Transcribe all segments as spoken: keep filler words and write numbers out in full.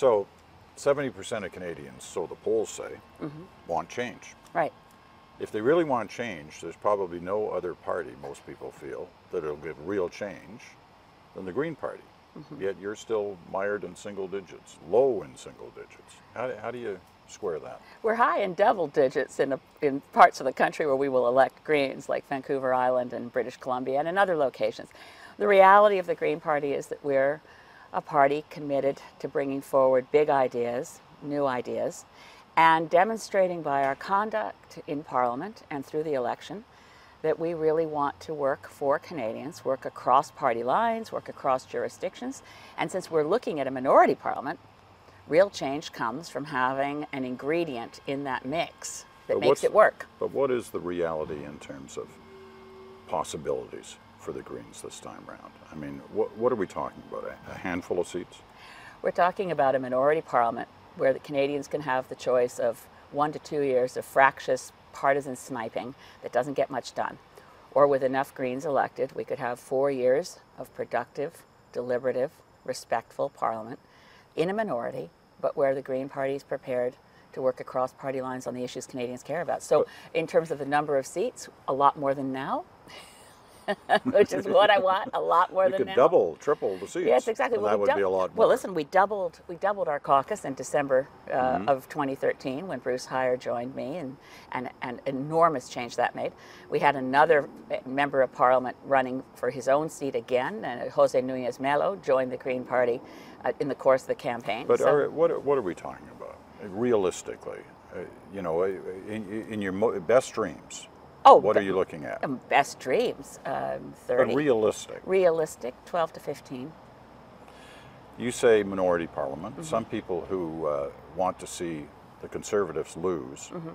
So seventy percent of Canadians, so the polls say, mm-hmm. want change. Right. If they really want change, there's probably no other party, most people feel, that will give real change than the Green Party. Mm-hmm. Yet you're still mired in single digits, low in single digits. How do, how do you square that? We're high in double digits in, a, in parts of the country where we will elect Greens, like Vancouver Island and British Columbia and in other locations. The reality of the Green Party is that we're a party committed to bringing forward big ideas, new ideas, and demonstrating by our conduct in Parliament and through the election that we really want to work for Canadians, work across party lines, work across jurisdictions. And since we're looking at a minority parliament, real change comes from having an ingredient in that mix that but makes it work. But what is the reality in terms of possibilities for the Greens this time round? I mean, what, what are we talking about? A, a handful of seats? We're talking about a minority parliament where the Canadians can have the choice of one to two years of fractious partisan sniping that doesn't get much done. Or with enough Greens elected, we could have four years of productive, deliberative, respectful Parliament in a minority, but where the Green Party is prepared to work across party lines on the issues Canadians care about. So in terms of the number of seats, a lot more than now, which is what I want, a lot more you than could now. double, triple the seats. Yes, exactly. And well, that we would be a lot more. Well, listen, we doubled we doubled our caucus in December uh, mm-hmm. of twenty thirteen when Bruce Heyer joined me, and, and and enormous change that made. We had another member of Parliament running for his own seat again, and Jose Nunez Melo joined the Green Party uh, in the course of the campaign. But so, are, what what are we talking about realistically? Uh, you know, in, in your mo best dreams. Oh, what are you looking at? Um, best dreams, um, thirty. But realistic. Realistic, twelve to fifteen. You say minority parliament. Mm-hmm. Some people who uh, want to see the Conservatives lose mm-hmm.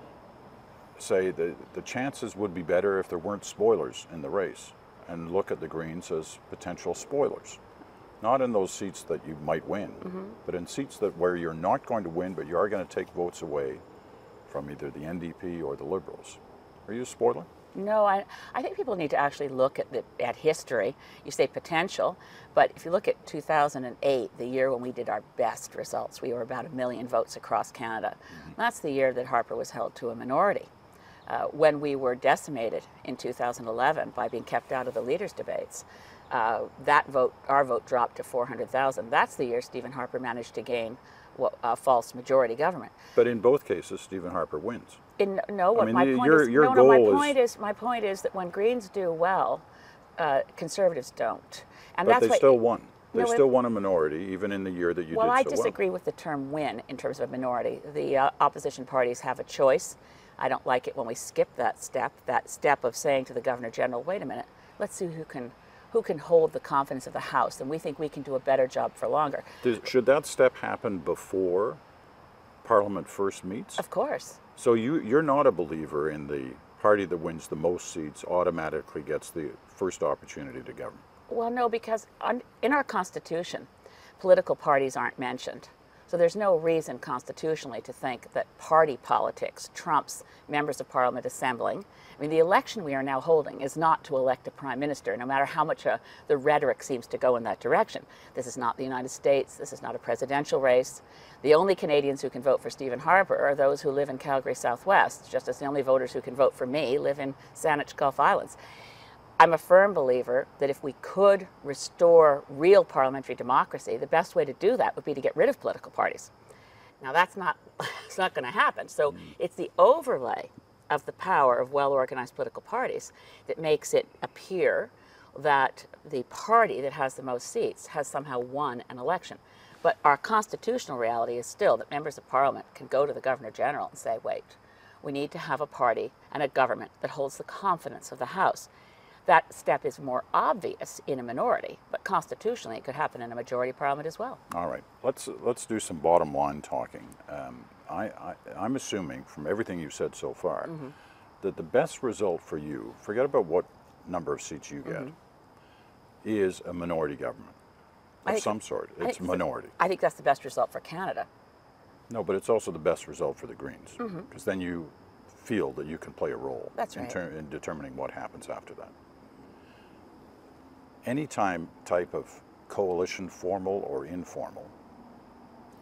say that the chances would be better if there weren't spoilers in the race, and look at the Greens as potential spoilers. Not in those seats that you might win, mm-hmm. but in seats that where you're not going to win, but you are going to take votes away from either the N D P or the Liberals. Are you a spoiler? No, I, I think people need to actually look at the, at history. You say potential, but if you look at two thousand eight, the year when we did our best results, we were about a million votes across Canada. Mm-hmm. That's the year that Harper was held to a minority. Uh, when we were decimated in two thousand eleven by being kept out of the leaders' debates, uh, that vote, our vote dropped to four hundred thousand. That's the year Stephen Harper managed to gain a false majority government. But in both cases, Stephen Harper wins. In, no, what I mean, my the, point your, is, your no, goal no, my is, point is, my point is that when Greens do well, uh, Conservatives don't, and but that's they why, still won. They no, still it, won a minority, even in the year that you well, did I so disagree well. with the term "win" in terms of a minority. The uh, opposition parties have a choice. I don't like it when we skip that step. That step of saying to the Governor General, "Wait a minute, let's see who can." who can hold the confidence of the House, and we think we can do a better job for longer. Does, should that step happen before Parliament first meets? Of course. So you, you're not a believer in the party that wins the most seats automatically gets the first opportunity to govern? Well, no, because on, in our Constitution, political parties aren't mentioned. So there's no reason constitutionally to think that party politics trumps members of Parliament assembling. I mean, the election we are now holding is not to elect a prime minister, no matter how much uh, the rhetoric seems to go in that direction. This is not the United States. This is not a presidential race. The only Canadians who can vote for Stephen Harper are those who live in Calgary Southwest, just as the only voters who can vote for me live in Saanich Gulf Islands. I'm a firm believer that if we could restore real parliamentary democracy, the best way to do that would be to get rid of political parties. Now that's not, it's not going to happen. So mm. it's the overlay of the power of well-organized political parties that makes it appear that the party that has the most seats has somehow won an election. But our constitutional reality is still that members of Parliament can go to the Governor General and say, wait, we need to have a party and a government that holds the confidence of the House. That step is more obvious in a minority, but constitutionally it could happen in a majority parliament as well. All right, let's let's do some bottom line talking. Um, I, I, I'm assuming from everything you've said so far mm-hmm. that the best result for you, forget about what number of seats you get, mm-hmm. is a minority government of think, some sort. It's a minority. I think that's the best result for Canada. No, but it's also the best result for the Greens, because mm-hmm. then you feel that you can play a role that's in, right. ter in determining what happens after that. Any time type of coalition, formal or informal,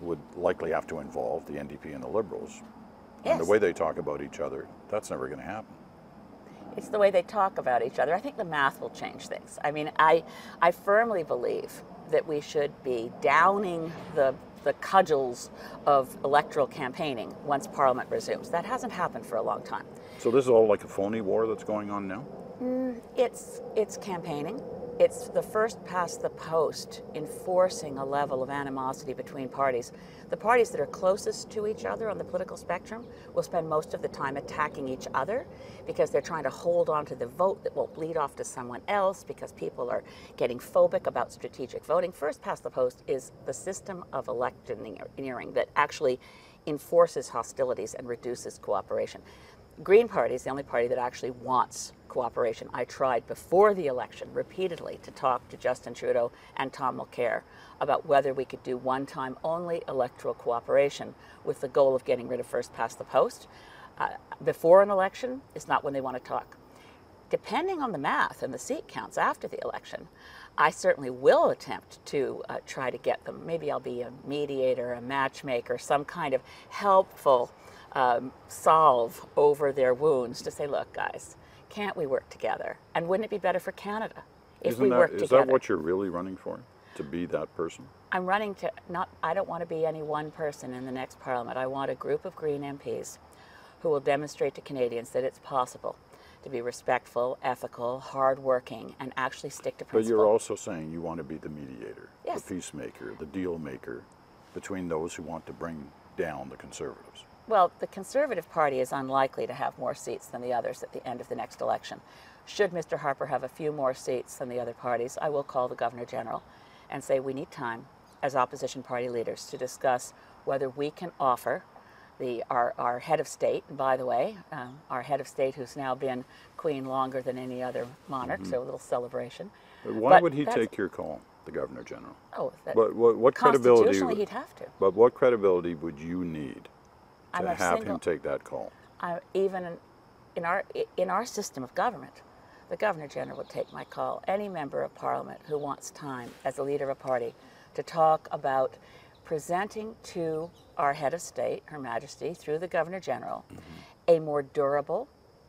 would likely have to involve the N D P and the Liberals. Yes. And the way they talk about each other, that's never going to happen. It's the way they talk about each other. I think the math will change things. I mean, I, I firmly believe that we should be downing the, the cudgels of electoral campaigning once Parliament resumes. That hasn't happened for a long time. So this is all like a phony war that's going on now? Mm, it's, it's campaigning. It's the first past the post enforcing a level of animosity between parties. The parties that are closest to each other on the political spectrum will spend most of the time attacking each other because they're trying to hold on to the vote that won't bleed off to someone else because people are getting phobic about strategic voting. First past the post is the system of electioneering that actually enforces hostilities and reduces cooperation. Green Party is the only party that actually wants cooperation. I tried before the election repeatedly to talk to Justin Trudeau and Tom Mulcair about whether we could do one-time only electoral cooperation with the goal of getting rid of first past the post. Uh, before an election is not when they want to talk. Depending on the math and the seat counts after the election, I certainly will attempt to uh, try to get them. Maybe I'll be a mediator, a matchmaker, some kind of helpful Um, solve over their wounds to say, look, guys, can't we work together? And wouldn't it be better for Canada if Isn't we that, work is together? that what you're really running for? To be that person? I'm running to not, I don't want to be any one person in the next Parliament. I want a group of Green M Ps who will demonstrate to Canadians that it's possible to be respectful, ethical, hardworking, and actually stick to principle. But you're also saying you want to be the mediator, Yes. the peacemaker, the deal maker between those who want to bring down the Conservatives. Well, the Conservative Party is unlikely to have more seats than the others at the end of the next election. Should Mister Harper have a few more seats than the other parties, I will call the Governor General and say we need time as opposition party leaders to discuss whether we can offer the, our, our head of state, and by the way, um, our head of state who's now been queen longer than any other monarch, mm-hmm. so a little celebration. But why but would he take your call, the Governor General? Oh, that, what, what, what credibility? Constitutionally, he'd have to. But what credibility would you need to I'm a have single, him take that call? I, even in, in our in our system of government, the Governor General would take my call. Any member of Parliament who wants time as a leader of a party to talk about presenting to our head of state, Her Majesty, through the Governor General, mm-hmm. a more durable,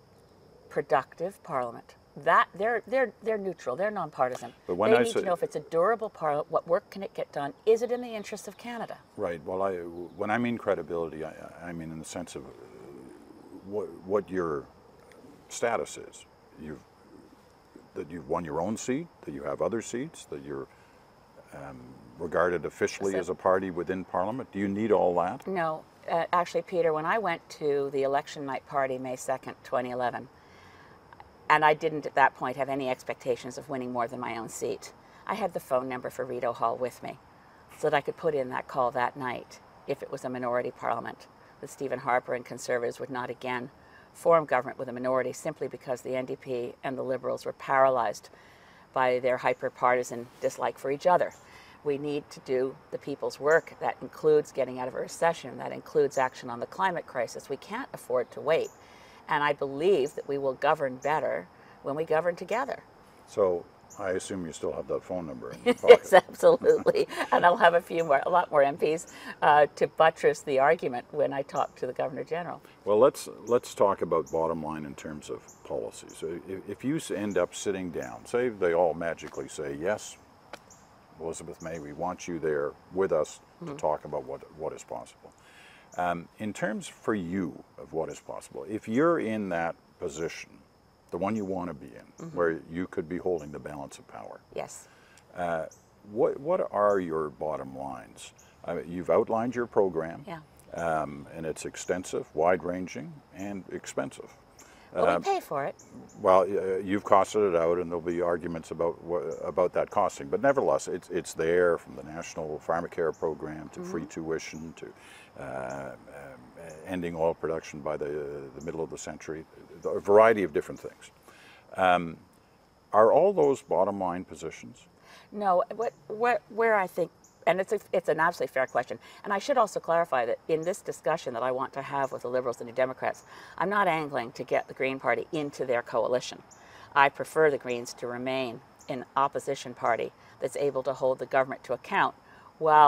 productive Parliament. That they're they're they're neutral. They're nonpartisan. But when they I need say, to know if it's a durable Parliament. What work can it get done? Is it in the interests of Canada? Right. Well, I when I mean credibility, I, I mean in the sense of uh, what what your status is. You've that you've won your own seat, that you have other seats, that you're um, regarded officially as a party within Parliament. Do you need all that? No. Uh, actually, Peter, when I went to the election night party May second, twenty eleven, and I didn't at that point have any expectations of winning more than my own seat, I had the phone number for Rideau Hall with me so that I could put in that call that night if it was a minority Parliament, that Stephen Harper and Conservatives would not again form government with a minority simply because the N D P and the Liberals were paralyzed by their hyper-partisan dislike for each other. We need to do the people's work. That includes getting out of a recession. That includes action on the climate crisis. We can't afford to wait. And I believe that we will govern better when we govern together. So I assume you still have that phone number in your pocket. Yes, absolutely. And I'll have a few more, a lot more M Ps uh, to buttress the argument when I talk to the Governor General. Well, let's let's talk about bottom line in terms of policy. So if, if you end up sitting down, say they all magically say, yes, Elizabeth May, we want you there with us mm-hmm. to talk about what, what is possible. Um, in terms for you of what is possible, if you're in that position, the one you want to be in, mm-hmm. where you could be holding the balance of power. Yes. Uh, what what are your bottom lines? Uh, you've outlined your program, yeah. um, and it's extensive, wide-ranging, and expensive. Well, um, we pay for it. Well, uh, you've costed it out, and there'll be arguments about about that costing. But nevertheless, it's it's there, from the National Pharmacare Program to mm-hmm. free tuition to uh, um, ending oil production by the the middle of the century. A variety of different things. Um, are all those bottom line positions? No. What, what where I think, and it's a, it's an absolutely fair question. And I should also clarify that in this discussion that I want to have with the Liberals and the Democrats, I'm not angling to get the Green Party into their coalition. I prefer the Greens to remain an opposition party that's able to hold the government to account while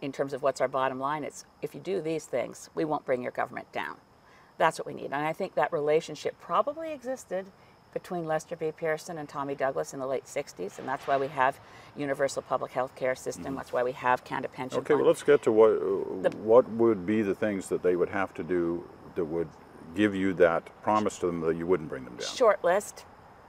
in terms of what's our bottom line, it's if you do these things, we won't bring your government down. That's what we need. And I think that relationship probably existed between Lester B. Pearson and Tommy Douglas in the late sixties, and that's why we have universal public health care system. Mm-hmm. That's why we have Canada Pension Okay, Fund. well, let's get to what, uh, the, what would be the things that they would have to do that would give you that promise to them that you wouldn't bring them down. Short list.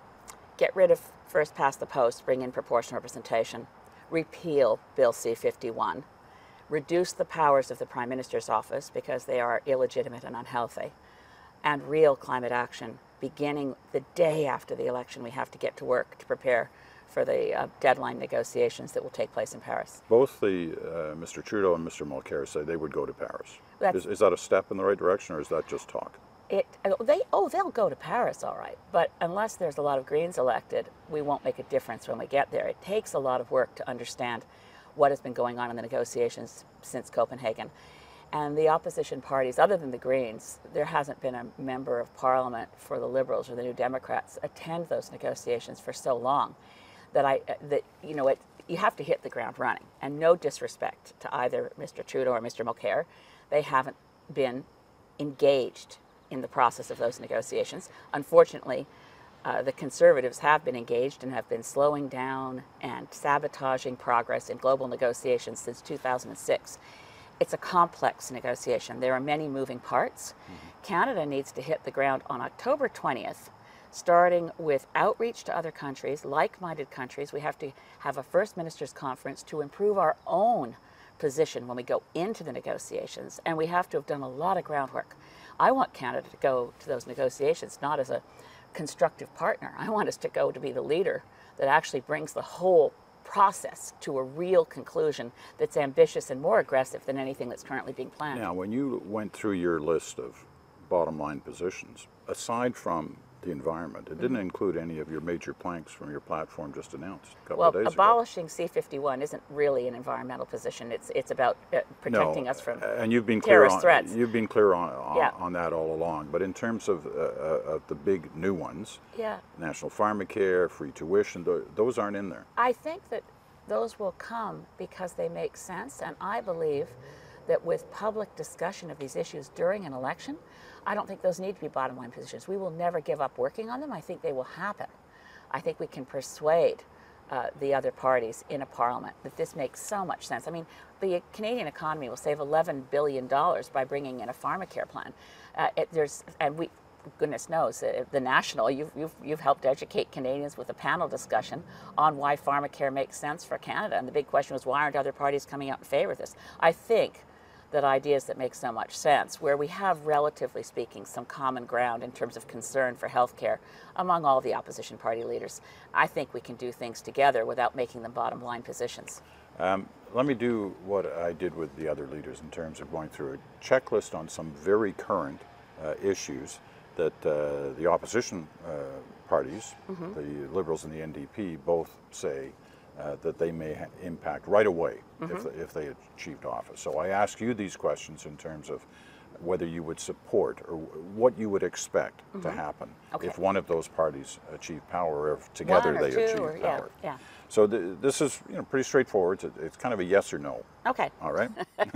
Get rid of first past the post, bring in proportional representation, repeal Bill C fifty-one, reduce the powers of the Prime Minister's office because they are illegitimate and unhealthy, and real climate action. Beginning the day after the election, we have to get to work to prepare for the uh, deadline negotiations that will take place in Paris. Both the uh, Mister Trudeau and Mister Mulcair say they would go to Paris. Is, is that a step in the right direction, or is that just talk? It, they, oh, they'll go to Paris, all right. But unless there's a lot of Greens elected, we won't make a difference when we get there. It takes a lot of work to understand what has been going on in the negotiations since Copenhagen. And the opposition parties, other than the Greens, there hasn't been a member of Parliament for the Liberals or the New Democrats attend those negotiations for so long that I, that you know, it, you have to hit the ground running. And no disrespect to either Mister Trudeau or Mister Mulcair, they haven't been engaged in the process of those negotiations. Unfortunately, uh, the Conservatives have been engaged and have been slowing down and sabotaging progress in global negotiations since two thousand six. It's a complex negotiation. There are many moving parts. Mm-hmm. Canada needs to hit the ground on October twentieth, starting with outreach to other countries, like-minded countries. We have to have a First Ministers' Conference to improve our own position when we go into the negotiations, and we have to have done a lot of groundwork. I want Canada to go to those negotiations not as a constructive partner. I want us to go to be the leader that actually brings the whole process to a real conclusion that's ambitious and more aggressive than anything that's currently being planned. Now, when you went through your list of bottom line positions, aside from the environment, it didn't mm-hmm. include any of your major planks from your platform just announced a couple well, of days abolishing ago. C fifty-one isn't really an environmental position. It's it's about uh, protecting no, us from and you've been terrorist clear on, threats. You've been clear on on, yeah. on that all along. But in terms of, uh, uh, of the big new ones, yeah. National Pharmacare, free tuition, th those aren't in there. I think that those will come because they make sense, and I believe that with public discussion of these issues during an election, I don't think those need to be bottom line positions. We will never give up working on them. I think they will happen. I think we can persuade uh, the other parties in a parliament that this makes so much sense. I mean, the Canadian economy will save eleven billion dollars by bringing in a pharmacare plan. Uh, it, there's, and we, goodness knows, uh, the National, you've, you've, you've helped educate Canadians with a panel discussion on why pharmacare makes sense for Canada. And the big question was, why aren't other parties coming out in favor of this? I think that ideas that make so much sense, where we have, relatively speaking, some common ground in terms of concern for health care among all the opposition party leaders, I think we can do things together without making them bottom line positions. Um, let me do what I did with the other leaders in terms of going through a checklist on some very current uh, issues that uh, the opposition uh, parties, mm-hmm. the Liberals and the N D P, both say uh, that they may ha impact right away mm-hmm. if, if they achieved office. So I ask you these questions in terms of whether you would support or what you would expect mm-hmm. to happen okay. if one of those parties achieve power, or if together one or they two, achieve or, power. Yeah, yeah. So th this is you know pretty straightforward. It's, it's kind of a yes or no. Okay. All right.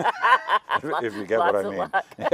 if, if you get what I mean.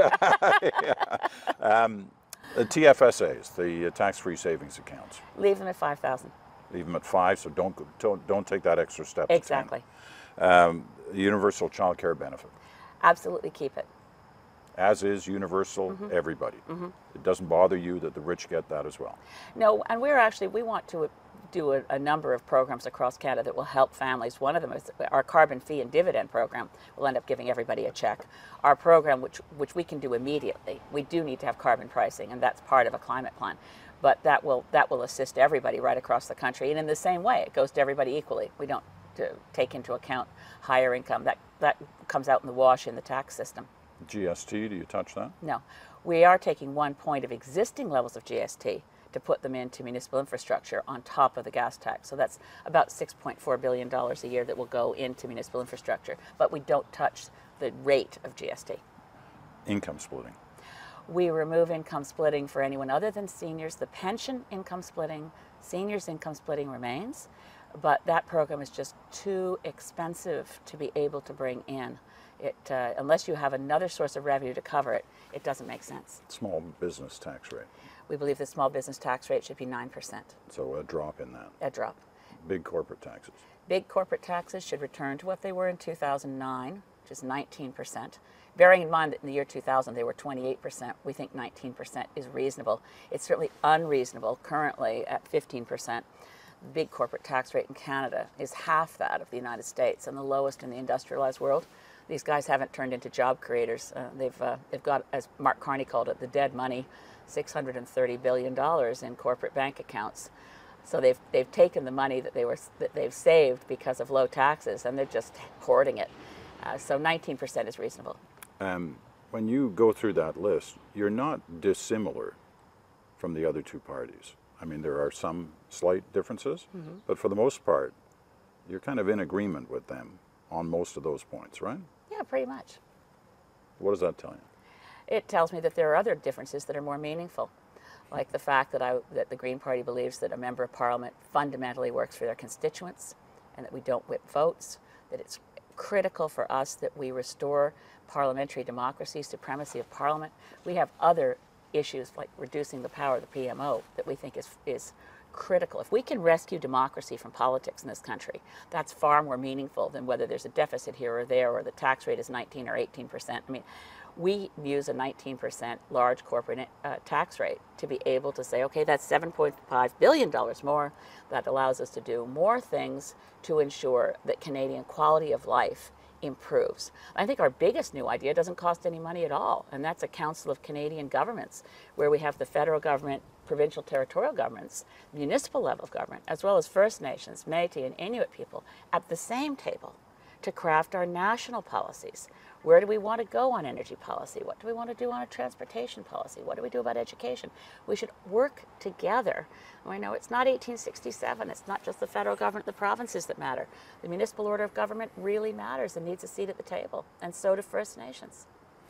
yeah. um, the T F S As, the uh, tax-free savings accounts. Leave them at five thousand. Leave them at five. So don't go- don't don't take that extra step. Exactly. To ten. Um, the universal child care benefit. Absolutely keep it. As is universal, mm-hmm. everybody. Mm-hmm. It doesn't bother you that the rich get that as well. No, and we're actually, we want to do a, a number of programs across Canada that will help families. One of them is our carbon fee and dividend program. We'll end up giving everybody a check. Our program, which, which we can do immediately, we do need to have carbon pricing, and that's part of a climate plan. But that will, that will assist everybody right across the country. And in the same way, it goes to everybody equally. We don't to take into account higher income. That, that comes out in the wash in the tax system. G S T, do you touch that? No. We are taking one point of existing levels of G S T to put them into municipal infrastructure on top of the gas tax. So that's about six point four billion dollars a year that will go into municipal infrastructure. But we don't touch the rate of G S T. Income splitting. We remove income splitting for anyone other than seniors. The pension income splitting, seniors income splitting remains, but that program is just too expensive to be able to bring in. It, uh, unless you have another source of revenue to cover it, it doesn't make sense. Small business tax rate. We believe the small business tax rate should be nine percent. So a drop in that. A drop. Big corporate taxes. Big corporate taxes should return to what they were in two thousand nine, which is nineteen percent. Bearing in mind that in the year two thousand they were twenty-eight percent, we think nineteen percent is reasonable. It's certainly unreasonable currently at fifteen percent. The big corporate tax rate in Canada is half that of the United States and the lowest in the industrialized world. These guys haven't turned into job creators. Uh, they've, uh, they've got, as Mark Carney called it, the dead money, six hundred thirty billion dollars in corporate bank accounts. So they've, they've taken the money that, they were, that they've saved because of low taxes, and they're just hoarding it. Uh, so nineteen percent is reasonable. Um, when you go through that list, you're not dissimilar from the other two parties. I mean, there are some slight differences, mm-hmm. but for the most part, you're kind of in agreement with them on most of those points, right? Yeah, pretty much. What does that tell you? It tells me that there are other differences that are more meaningful, like the fact that, I, that the Green Party believes that a member of Parliament fundamentally works for their constituents and that we don't whip votes, that it's critical for us that we restore parliamentary democracy, supremacy of Parliament. We have other issues like reducing the power of the P M O that we think is, is critical. If we can rescue democracy from politics in this country, that's far more meaningful than whether there's a deficit here or there or the tax rate is nineteen or eighteen percent. I mean, we use a nineteen percent large corporate uh, tax rate to be able to say, okay, that's seven point five billion dollars more. That allows us to do more things to ensure that Canadian quality of life improves. I think our biggest new idea doesn't cost any money at all, and that's a Council of Canadian Governments, where we have the federal government, provincial territorial governments, municipal level of government, as well as First Nations, Métis, and Inuit people at the same table to craft our national policies. Where do we want to go on energy policy? What do we want to do on a transportation policy? What do we do about education? We should work together. I know it's not eighteen sixty-seven. It's not just the federal government, the provinces that matter. The municipal order of government really matters and needs a seat at the table, and so do First Nations.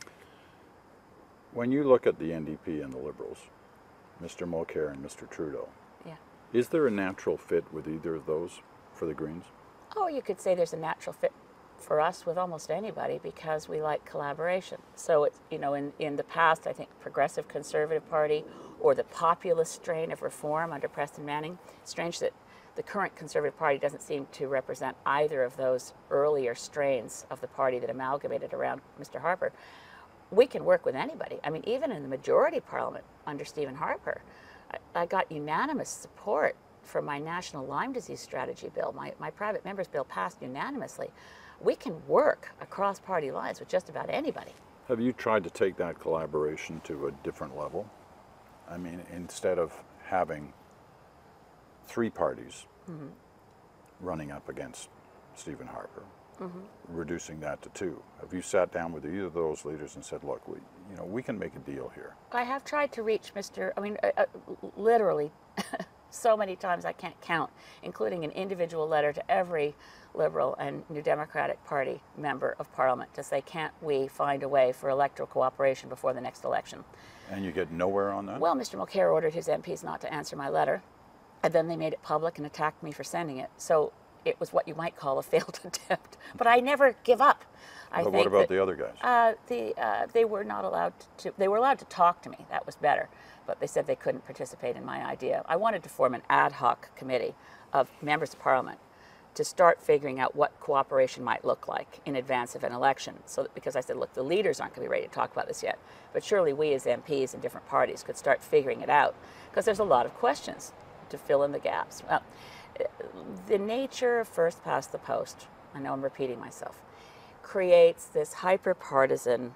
When you look at the N D P and the Liberals, Mister Mulcair and Mister Trudeau, yeah. is there a natural fit with either of those for the Greens? Oh, you could say there's a natural fit for us with almost anybody because we like collaboration. So it's, you know, in, in the past, I think Progressive Conservative Party or the populist strain of reform under Preston Manning, strange that the current Conservative Party doesn't seem to represent either of those earlier strains of the party that amalgamated around Mister Harper. We can work with anybody. I mean, even in the majority parliament under Stephen Harper, I, I got unanimous support for my national Lyme disease strategy bill. My, my private member's bill passed unanimously. We can work across party lines with just about anybody. Have you tried to take that collaboration to a different level? I mean, instead of having three parties mm-hmm. running up against Stephen Harper, mm-hmm. reducing that to two. Have you sat down with either of those leaders and said, look, we, you know, we can make a deal here? I have tried to reach Mister I mean, uh, uh, literally so many times I can't count, including an individual letter to every Liberal and New Democratic Party member of Parliament to say, can't we find a way for electoral cooperation before the next election? And you get nowhere on that? Well, Mister Mulcair ordered his M Ps not to answer my letter, and then they made it public and attacked me for sending it. So it was what you might call a failed attempt. But I never give up. I but think what about that, the other guys? Uh, the, uh, they were not allowed to, they were allowed to talk to me. That was better. But they said they couldn't participate in my idea. I wanted to form an ad hoc committee of members of Parliament to start figuring out what cooperation might look like in advance of an election. So that, because I said, look, the leaders aren't going to be ready to talk about this yet, but surely we as M Ps in different parties could start figuring it out, because there's a lot of questions to fill in the gaps. Well, the nature of first past the post, I know I'm repeating myself, creates this hyper-partisan,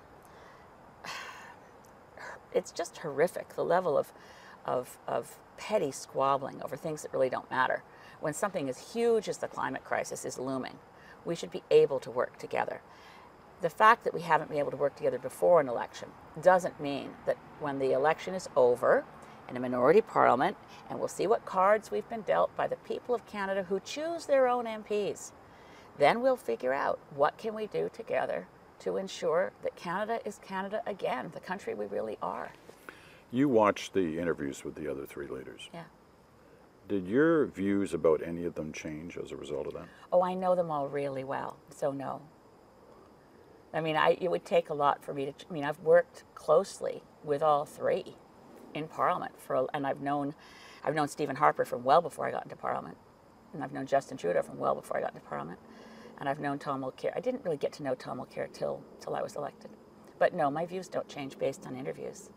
it's just horrific, the level of, of, of petty squabbling over things that really don't matter. When something as huge as the climate crisis is looming, we should be able to work together. The fact that we haven't been able to work together before an election doesn't mean that when the election is over in a minority parliament, and we'll see what cards we've been dealt by the people of Canada who choose their own M Ps, then we'll figure out what can we do together to ensure that Canada is Canada again, the country we really are. You watched the interviews with the other three leaders. Yeah. Did your views about any of them change as a result of that? Oh, I know them all really well, so no. I mean, I, it would take a lot for me to, I mean, I've worked closely with all three in Parliament, for, and I've known, I've known Stephen Harper from well before I got into Parliament, and I've known Justin Trudeau from well before I got into Parliament, and I've known Tom Mulcair. I didn't really get to know Tom Mulcair till, till I was elected. But no, my views don't change based on interviews.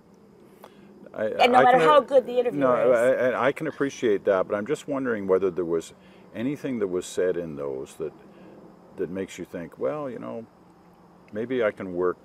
I, and no I matter can, how good the interview no, is. I, I can appreciate that, but I'm just wondering whether there was anything that was said in those that that makes you think, well, you know, maybe I can work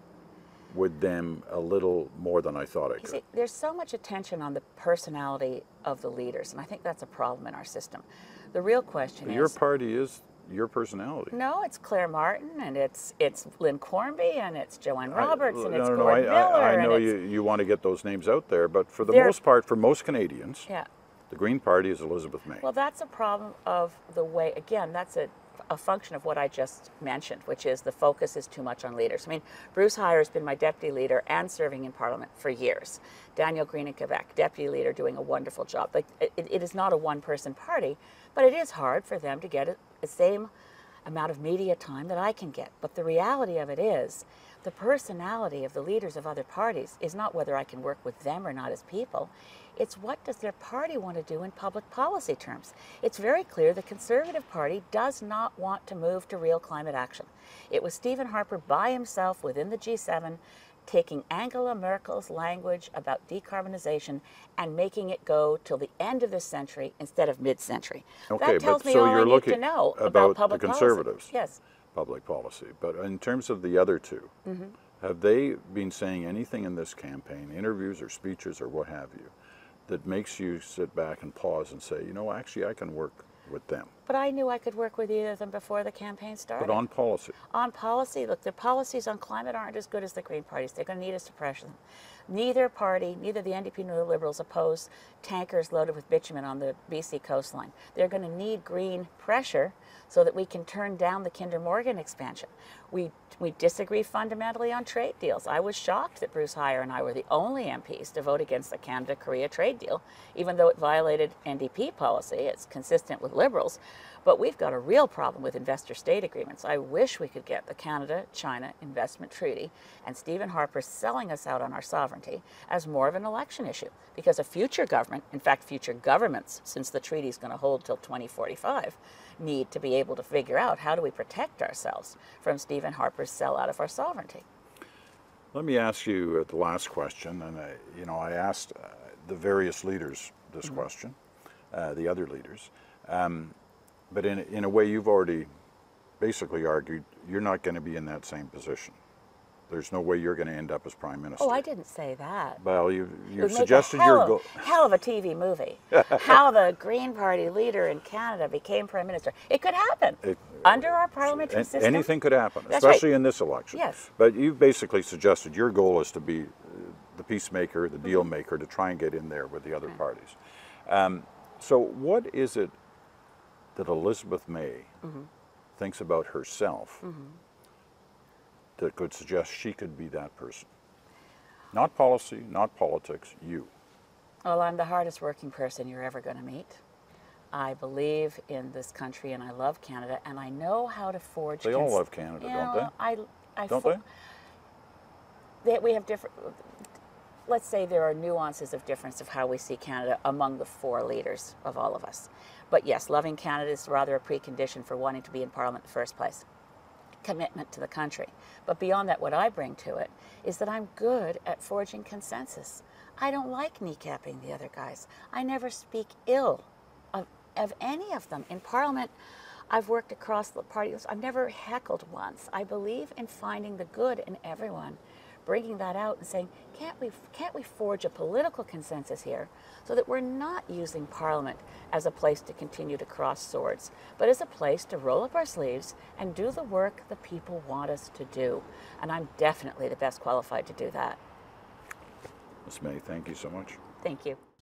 with them a little more than I thought I could. You see, there's so much attention on the personality of the leaders, and I think that's a problem in our system. The real question But is... Your party is your personality. No, it's Claire Martin, and it's it's Lynn Cornby, and it's Joanne Roberts, I, and it's no, no, Gordon I, Miller. I, I know and you, you want to get those names out there, but for the They're- most part, for most Canadians, Yeah. the Green Party is Elizabeth May. Well, that's a problem of the way, again, that's a, a function of what I just mentioned, which is the focus is too much on leaders. I mean, Bruce Heyer has been my deputy leader and serving in Parliament for years. Daniel Green in Quebec, deputy leader, doing a wonderful job. Like, it, it is not a one-person party, but it is hard for them to get it, the same amount of media time that I can get. But the reality of it is, the personality of the leaders of other parties is not whether I can work with them or not as people. It's what does their party want to do in public policy terms. It's very clear the Conservative Party does not want to move to real climate action. It was Stephen Harper by himself within the G seven taking Angela Merkel's language about decarbonization and making it go till the end of this century instead of mid-century. Okay, that tells but me so all you're I need looking to know about, about public the policy. Conservatives. Yes. Public policy. But in terms of the other two, mm-hmm. have they been saying anything in this campaign, interviews or speeches or what have you, that makes you sit back and pause and say, you know, actually I can work with them? But I knew I could work with either of them before the campaign started. But on policy? On policy, look, their policies on climate aren't as good as the Green parties. They're going to need us to pressure them. Neither party, neither the N D P nor the Liberals, oppose tankers loaded with bitumen on the B C coastline. They're going to need Green pressure so that we can turn down the Kinder Morgan expansion. We, we disagree fundamentally on trade deals. I was shocked that Bruce Heyer and I were the only M Ps to vote against the Canada-Korea trade deal, even though it violated N D P policy. It's consistent with Liberals. But we've got a real problem with investor-state agreements. I wish we could get the Canada-China Investment Treaty and Stephen Harper selling us out on our sovereignty as more of an election issue. Because a future government, in fact future governments, since the treaty is going to hold till twenty forty-five, need to be able to figure out how do we protect ourselves from Stephen Harper's sell out of our sovereignty. Let me ask you uh, the last question, and I, you know, I asked uh, the various leaders this mm-hmm. question, uh, the other leaders. Um, But in, in a way, you've already basically argued you're not going to be in that same position. There's no way you're going to end up as Prime Minister. Oh, I didn't say that. Well, you, you It would suggested make a hell, your goal. of, hell of a T V movie. How the Green Party leader in Canada became Prime Minister. It could happen. It, Under our parliamentary an, system. Anything could happen, That's especially right. in this election. Yes. But you basically suggested your goal is to be uh, the peacemaker, the deal maker, to try and get in there with the other Mm-hmm. parties. Um, so what is it that Elizabeth May mm-hmm. thinks about herself mm-hmm. that could suggest she could be that person? Not policy, not politics, you. Well, I'm the hardest working person you're ever going to meet. I believe in this country and I love Canada and I know how to forge... They all love Canada, you don't know, they? I, I don't fo- they? That we have different... Let's say there are nuances of difference of how we see Canada among the four leaders of all of us. But yes, loving Canada is rather a precondition for wanting to be in Parliament in the first place. Commitment to the country. But beyond that, what I bring to it is that I'm good at forging consensus. I don't like kneecapping the other guys. I never speak ill of, of any of them. In Parliament, I've worked across the parties. I've never heckled once. I believe in finding the good in everyone, bringing that out and saying, can't we, can't we forge a political consensus here so that we're not using Parliament as a place to continue to cross swords, but as a place to roll up our sleeves and do the work the people want us to do. And I'm definitely the best qualified to do that. Miz May, thank you so much. Thank you.